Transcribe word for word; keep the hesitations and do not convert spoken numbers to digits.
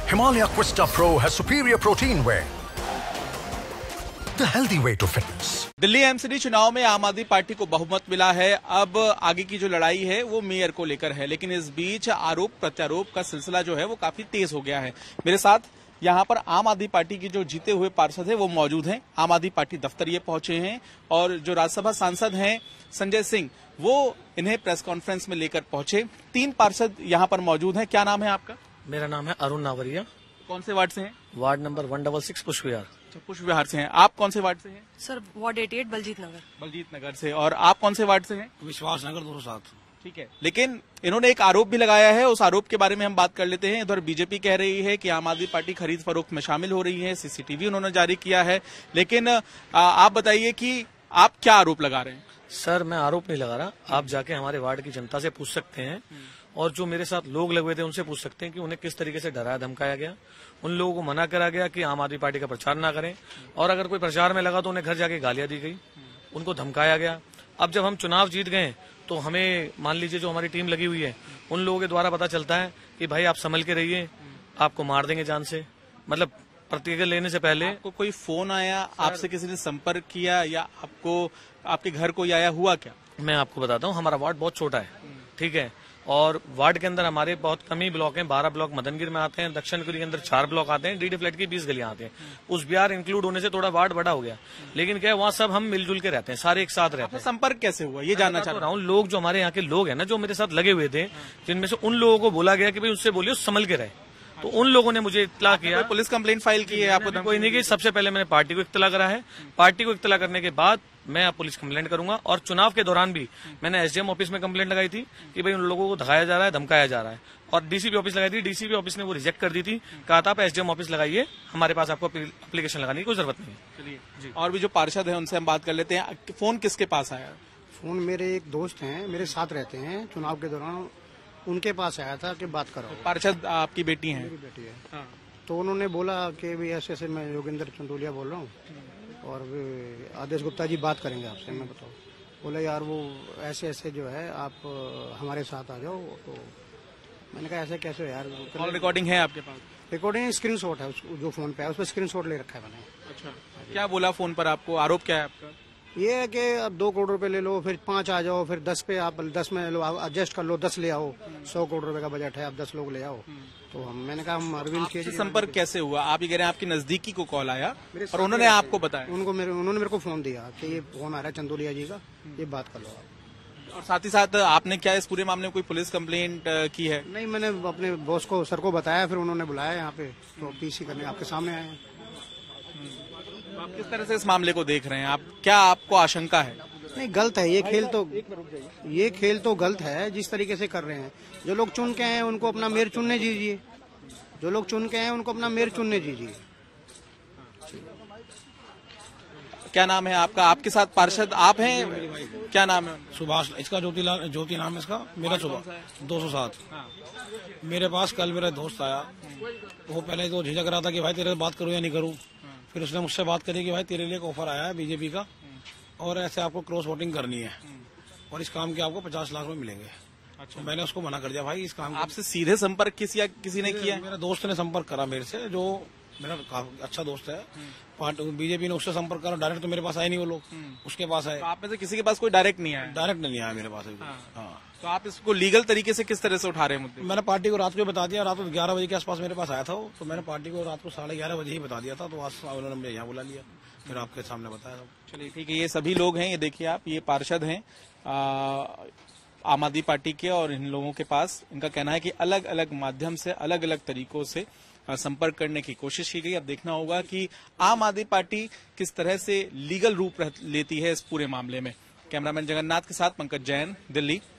Himalaya Quista Pro has superior protein whey. The healthy way to fitness. Delhi MCD चुनाव में आम आदमी party को बहुमत मिला है। अब आगे की जो लड़ाई है वो मेयर को लेकर है, लेकिन इस बीच आरोप प्रत्यारोप का सिलसिला जो है वो काफी तेज हो गया है। मेरे साथ यहाँ पर आम आदमी पार्टी के जो जीते हुए पार्षद है वो मौजूद हैं। आम आदमी पार्टी दफ्तर ये पहुंचे हैं और जो राज्यसभा सांसद हैं संजय सिंह वो इन्हें प्रेस कॉन्फ्रेंस में लेकर पहुंचे। तीन पार्षद यहाँ पर मौजूद हैं। क्या नाम है आपका? मेरा नाम है अरुण नावरिया। कौन से वार्ड से हैं? Ward number one double six Pushp Vihar. अच्छा, पुष्प विहार से हैं। आप कौन से वार्ड से हैं? सर वार्ड अठासी बलजीत नगर। बलजीत नगर से। और आप कौन से वार्ड से हैं? विश्वास नगर दो सौ सात। ठीक है, लेकिन इन्होंने एक आरोप भी लगाया है, उस आरोप के बारे में हम बात कर लेते हैं। इधर बीजेपी कह रही है कि आम आदमी पार्टी खरीद फरोख्त में शामिल हो रही है, सीसीटीवी उन्होंने जारी किया है। लेकिन आ, आप बताइए कि आप क्या आरोप लगा रहे हैं? सर मैं आरोप नहीं लगा रहा, आप जाके हमारे वार्ड की जनता से पूछ सकते हैं और जो मेरे साथ लोग लगे थे उनसे पूछ सकते हैं कि उन्हें किस तरीके से डराया धमकाया गया। उन लोगों को मना करा गया कि आम आदमी पार्टी का प्रचार ना करें, और अगर कोई प्रचार में लगा तो उन्हें घर जाके गालियां दी गई, उनको धमकाया गया। अब जब हम चुनाव जीत गए तो हमें मान लीजिए जो हमारी टीम लगी हुई है उन लोगों के द्वारा पता चलता है कि भाई आप संभल के रहिए, आपको मार देंगे जान से। मतलब प्रतिक्रिया लेने से पहले आपको कोई फोन आया, आपसे किसी ने संपर्क किया या आपको आपके घर कोई आया, हुआ क्या? मैं आपको बताता हूँ, हमारा वार्ड बहुत छोटा है, ठीक है, और वार्ड के अंदर हमारे बहुत कम ही ब्लॉक हैं। बारह ब्लॉक मदनगिर में आते हैं, दक्षिणगिरी के अंदर चार ब्लॉक आते हैं, डीडी फ्लैट की बीस गलियां आते हैं। उस बिहार इंक्लूड होने से थोड़ा वार्ड बड़ा हो गया, लेकिन क्या है वहाँ सब हम मिलजुल के रहते हैं, सारे एक साथ रहते हैं। संपर्क कैसे हुआ ये जानना चाह रहा हूँ। लोग जो हमारे यहाँ के लोग हैं ना, जो मेरे साथ लगे हुए थे, जिनमें से उन लोगों को बोला गया कि भाई उससे बोलिए संभल के रहे, तो उन लोगों ने मुझे इत्तला किया। पुलिस कंप्लेंट फाइल की है? आपको कोई नहीं की। सबसे पहले मैंने पार्टी को इत्तला करा है, पार्टी को इत्तला करने के बाद मैं अब पुलिस कंप्लेंट करूंगा। और चुनाव के दौरान भी मैंने एसडीएम ऑफिस में कंप्लेंट लगाई थी कि भाई उन लोगों को धकाया जा रहा है, धमकाया जा रहा है, और डीसीपी ऑफिस लगाई थी। डीसीपी ऑफिस ने वो रिजेक्ट कर दी थी, कहा था आप एसडीएम ऑफिस लगाइए, हमारे पास आपको एप्लीकेशन लगाने की कोई जरूरत नहीं है। चलिए जी, और भी जो पार्षद है उनसे हम बात कर लेते हैं। फोन किसके पास आया? फोन मेरे एक दोस्त हैं, मेरे साथ रहते हैं, चुनाव के दौरान उनके पास आया था कि बात करो। पार्षद आपकी बेटी है? मेरी बेटी है। हाँ। तो उन्होंने बोला कि भाई ऐसे ऐसे मैं योगेंद्र चंदोलिया बोल रहा हूँ और आदेश गुप्ता जी बात करेंगे आपसे। मैं बताऊँ, बोला यार वो ऐसे ऐसे जो है आप हमारे साथ आ जाओ। तो मैंने कहा ऐसे कैसे यार? कॉल रिकॉर्डिंग है आपके पास? रिकॉर्डिंग स्क्रीन शॉट है जो फोन पे है, उस पर स्क्रीन शॉट ले रखा है मैंने। अच्छा, क्या बोला फोन पर आपको? आरोप क्या है आपका? ये है कि अब दो करोड़ रुपए ले लो, फिर पांच आ जाओ, फिर दस पे आप दस में लो, एडजस्ट कर लो, दस ले आओ। सौ करोड़ रुपए का बजट है, आप दस लोग ले आओ। तो हम मैंने कहा हम अरविंद के संपर्क कैसे हुआ? आप ये कह रहे हैं आपकी नजदीकी को कॉल आया और उन्होंने आपको बताया? उनको मेरे उन्होंने मेरे को फोन दिया कि ये फोन आ रहा है चंदोलिया जी का, ये बात कर लो आप। और साथ ही साथ आपने क्या इस पूरे मामले में कोई पुलिस कंप्लेंट की है? नहीं, मैंने अपने बॉस को सर को बताया, फिर उन्होंने बुलाया यहाँ पे, तो पीसी करने आपके सामने आए हैं। तो आप किस तरह से इस मामले को देख रहे हैं? आप क्या आपको आशंका है? नहीं, गलत है ये खेल, तो ये खेल तो गलत है जिस तरीके से कर रहे हैं। जो लोग चुन के हैं उनको अपना मेयर चुनने दीजिए, जो लोग चुन के हैं उनको अपना मेयर चुनने दीजिए। क्या नाम है आपका? आपके साथ पार्षद आप हैं, क्या नाम है? सुभाष। इसका ज्योति ज्योति नाम है इसका। मेरा सुभाष दो सौ सात। मेरे पास कल मेरा दोस्त आया, वो पहले तो झिझक रहा था कि भाई तेरे से बात करूं या नहीं करूं। फिर उसने मुझसे बात करी कि भाई तेरे लिए एक ऑफर आया है बीजेपी का और ऐसे आपको क्रॉस वोटिंग करनी है और इस काम के आपको पचास लाख रुपए मिलेंगे। अच्छा। तो मैंने उसको मना कर दिया, भाई इस काम। आपसे सीधे संपर्क किसी या किसी ने किया? मेरे दोस्त ने संपर्क करा मेरे से, जो मेरा काफी अच्छा दोस्त है। पार्टी बीजेपी ने उससे संपर्क करा, डायरेक्ट तो मेरे पास आए नहीं वो लोग, उसके पास आए। तो आप में से किसी के पास कोई डायरेक्ट नहीं आया? डायरेक्ट नहीं आया मेरे पास। हाँ। तो आप इसको लीगल तरीके से किस तरह से उठा रहे हैं मुद्दे? मैंने पार्टी को रात को बता दिया, रात को ग्यारह बजे के आसपास मेरे पास आया था वो, तो मैंने पार्टी को रात को साढ़े ग्यारह बजे ही बता दिया था। तो आज उन्होंने मुझे यहाँ बुला लिया, फिर आपके सामने बताया। चलिए ठीक है, ये सभी लोग हैं, ये देखिए आप, ये पार्षद हैं आम आदमी पार्टी के, और इन लोगों के पास इनका कहना है कि अलग अलग माध्यम से अलग अलग तरीकों से संपर्क करने की कोशिश की गई। अब देखना होगा कि आम आदमी पार्टी किस तरह से लीगल रूप लेती है इस पूरे मामले में। कैमरामैन जगन्नाथ के साथ पंकज जैन, दिल्ली।